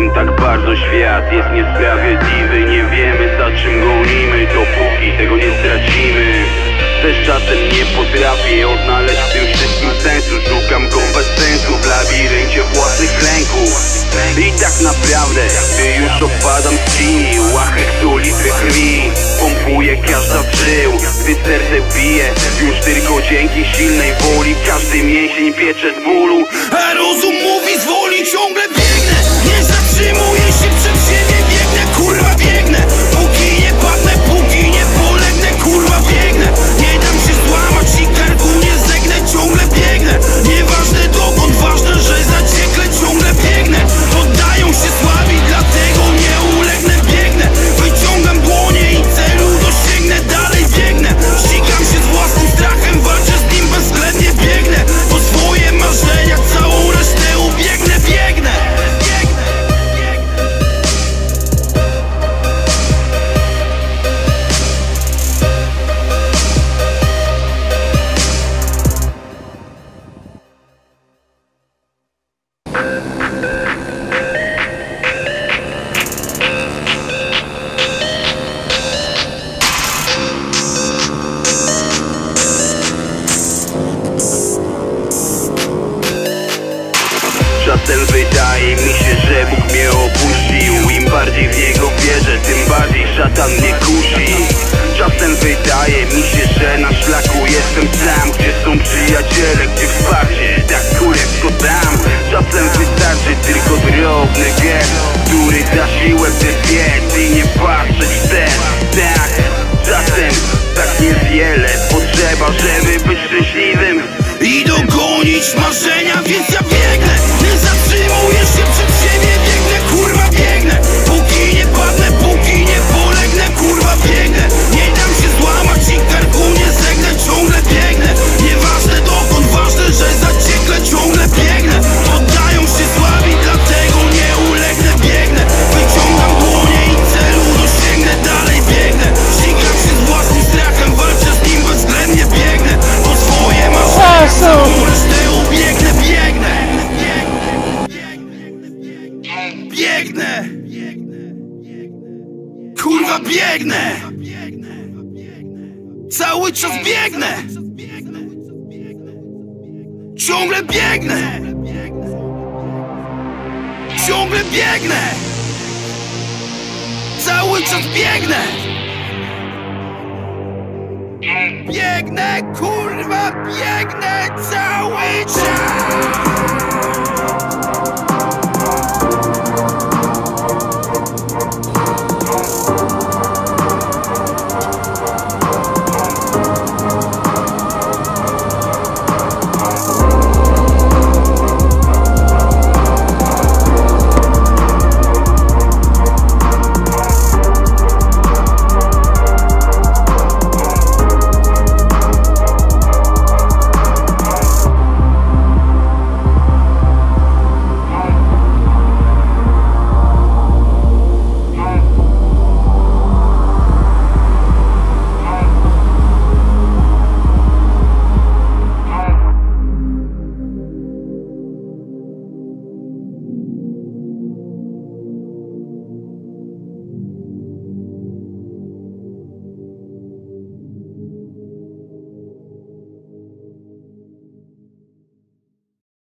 wiem, tak bardzo świat jest niesprawiedliwy. Nie wiemy, za czym gonimy, dopóki tego nie stracimy. Też czasem nie potrafię odnaleźć w tym wszystkim sensu. Szukam go bez sensu w labiryncie własnych lęków. I tak naprawdę, gdy już opadam z chwili, łache litry krwi pompuje każda w żył. Gdy serce bije, już tylko dzięki silnej woli każdy mięsień piecze z bólu. A rozum mówi zwolnij, ciągle biegnę. Nie zatrzymuję się przed siebie, biegnę, kurwa biegnę. Póki nie padnę, póki nie polegnę, kurwa biegnę. Nie dam się złamać i karku nie zegnę, ciągle biegnę. Nieważne dokąd, ważne, że zaciekle ciągle biegnę. Oddają się słabi, dlatego nie ulegnę, biegnę. Wyciągam dłonie i celu dosięgnę, dalej biegnę. Ścigam się z własnym strachem, walczę z nim bezwzględnie, biegnę. Po swoje marzenia, całą resztę ubiegnę, biegnę. Czasem wydaje mi się, że Bóg mnie opuścił. Im bardziej w Niego wierzę, tym bardziej szatan mnie kusi. Czasem wydaje mi się, że na szlaku jestem sam. Gdzie są przyjaciele, gdzie wsparcie, tak kurewsko tam. Czasem wystarczy tylko drobny gest, który da siłę w ten biec i nie patrzeć wstecz. Tak, czasem tak niewiele potrzeba, żeby być szczęśliwym I dogonić marzenia, więc ja biegnę. Nie zatrzymuję się przed siebie, biegnę, kurwa biegnę. Póki nie padnę, póki nie polegnę, kurwa biegnę. Nie dam się złamać i karku nie zegnę, ciągle biegnę. Nieważne dokąd, ważne, że zaciekle ciągle biegnę. Oddają się słabi, dlatego nie ulegnę, biegnę. Wyciągam dłonie i celu dosięgnę, dalej biegnę. Ścigam się z własnym strachem, walczę z nim bezwzględnie, biegnę. Po swoje marzenia, całą resztę ubiegnę, biegnę. Biegnę. Kurwa biegnę. Cały czas biegnę. Ciągle biegnę. Ciągle biegnę. Cały czas biegnę. Biegnę, kurwa, biegnę cały czas.